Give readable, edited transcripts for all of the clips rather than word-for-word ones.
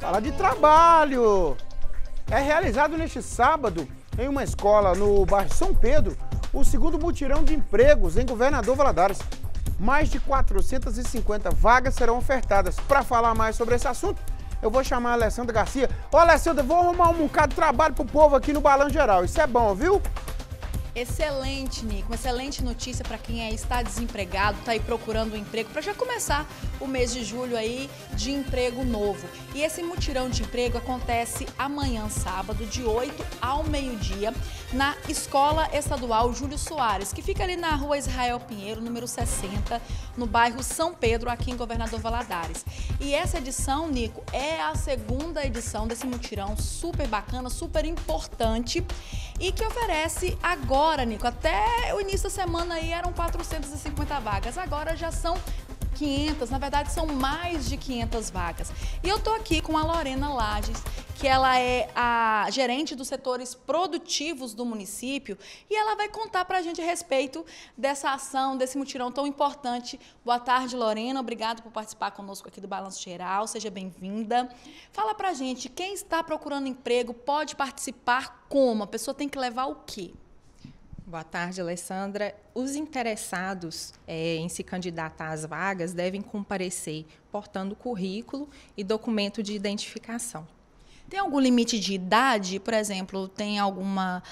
Fala de trabalho! É realizado neste sábado, em uma escola no bairro São Pedro, o segundo mutirão de empregos em Governador Valadares. Mais de 450 vagas serão ofertadas. Para falar mais sobre esse assunto, eu vou chamar a Alessandra Garcia. Ô, Alessandra, vou arrumar um bocado de trabalho pro povo aqui no Balanço Geral. Isso é bom, viu? Excelente, Nico. Excelente notícia para quem está desempregado, está aí procurando um emprego, para já começar o mês de julho aí de emprego novo. E esse mutirão de emprego acontece amanhã, sábado, de 8 ao meio-dia, na Escola Estadual Júlio Soares, que fica ali na rua Israel Pinheiro, número 60, no bairro São Pedro, aqui em Governador Valadares. E essa edição, Nico, é a segunda edição desse mutirão super bacana, super importante e que oferece agora, Nico, até o início da semana aí eram 450 vagas, agora já são 500, na verdade são mais de 500 vagas. E eu tô aqui com a Lorena Lages, que ela é a gerente dos setores produtivos do município e ela vai contar pra gente a respeito dessa ação, desse mutirão tão importante. Boa tarde, Lorena, obrigada por participar conosco aqui do Balanço Geral, seja bem-vinda. Fala pra gente, quem está procurando emprego pode participar como? A pessoa tem que levar o quê? Boa tarde, Alessandra. Os interessados em se candidatar às vagas devem comparecer portando currículo e documento de identificação. Tem algum limite de idade? Por exemplo, tem alguma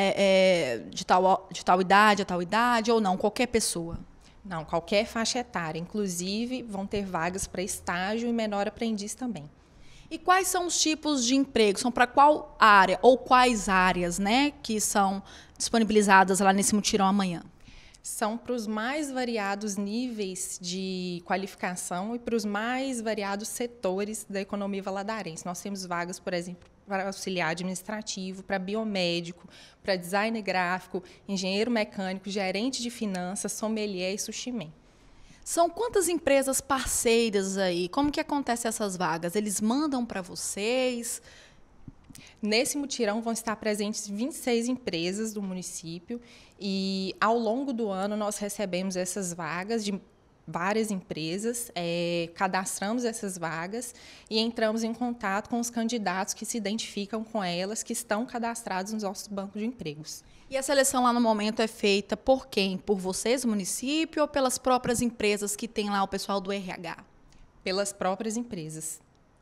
de tal idade a tal idade ou não? Qualquer pessoa? Não, qualquer faixa etária. Inclusive, vão ter vagas para estágio e menor aprendiz também. E quais são os tipos de emprego? São para qual área ou quais áreas, né, que são disponibilizadas lá nesse mutirão amanhã? São para os mais variados níveis de qualificação e para os mais variados setores da economia valadarense. Nós temos vagas, por exemplo, para auxiliar administrativo, para biomédico, para design gráfico, engenheiro mecânico, gerente de finanças, sommelier e sushi man. São quantas empresas parceiras aí? Como que acontecem essas vagas? Eles mandam para vocês? Nesse mutirão vão estar presentes 26 empresas do município e, ao longo do ano, nós recebemos essas vagas de várias empresas, cadastramos essas vagas e entramos em contato com os candidatos que se identificam com elas, que estão cadastrados nos nossos bancos de empregos. E a seleção lá no momento é feita por quem? Por vocês, o município, ou pelas próprias empresas que tem lá o pessoal do RH? Pelas próprias empresas.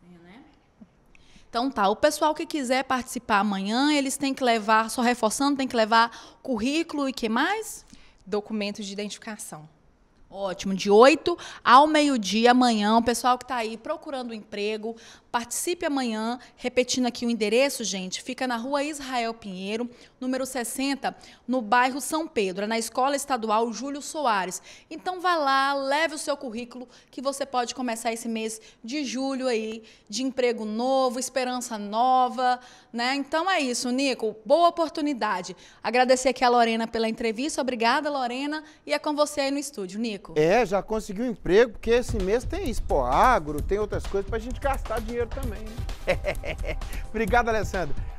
Então tá, o pessoal que quiser participar amanhã, eles têm que levar, só reforçando, tem que levar currículo e que mais? Documentos de identificação. Ótimo, de 8 ao meio-dia amanhã, o pessoal que está aí procurando emprego, participe amanhã, repetindo aqui o endereço, gente, fica na rua Israel Pinheiro, número 60, no bairro São Pedro, é na Escola Estadual Júlio Soares. Então vá lá, leve o seu currículo, que você pode começar esse mês de julho aí, de emprego novo, esperança nova, né? Então é isso, Nico, boa oportunidade. Agradecer aqui a Lorena pela entrevista, obrigada, Lorena, e é com você aí no estúdio, Nico. Já conseguiu um emprego, porque esse mês tem Expo Agro, tem outras coisas pra gente gastar dinheiro também, né? Obrigado, Alessandra.